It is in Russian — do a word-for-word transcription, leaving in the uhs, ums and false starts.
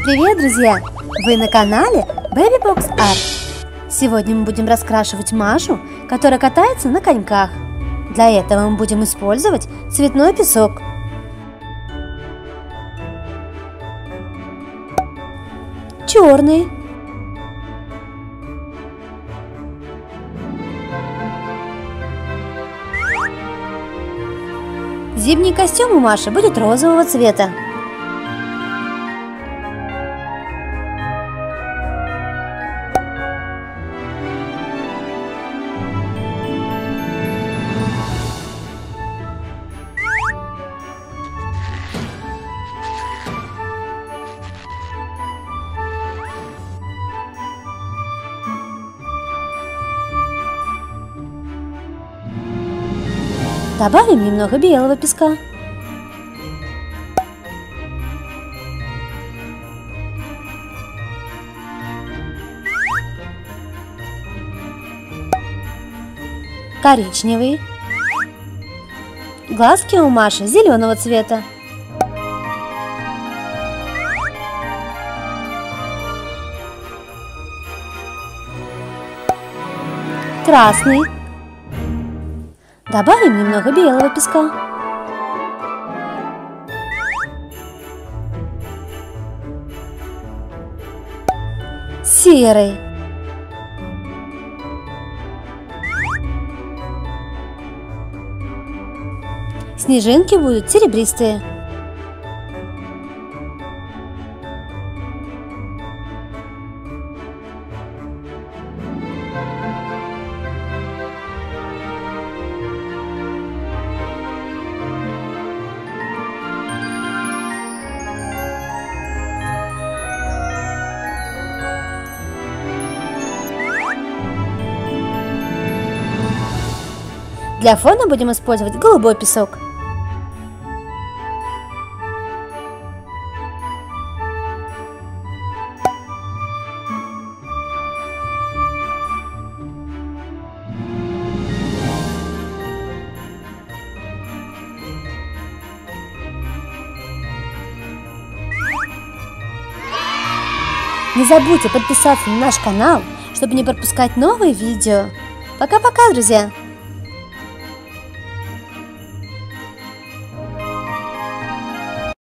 Привет, друзья! Вы на канале Baby Box Art. Сегодня мы будем раскрашивать Машу, которая катается на коньках. Для этого мы будем использовать цветной песок. Черный. Зимний костюм у Маши будет розового цвета. Добавим немного белого песка. Коричневый. Глазки у Маши зеленого цвета. Красный. Добавим немного белого песка. Серый. Снежинки будут серебристые. Для фона будем использовать голубой песок. Не забудьте подписаться на наш канал, чтобы не пропускать новые видео. Пока-пока, друзья!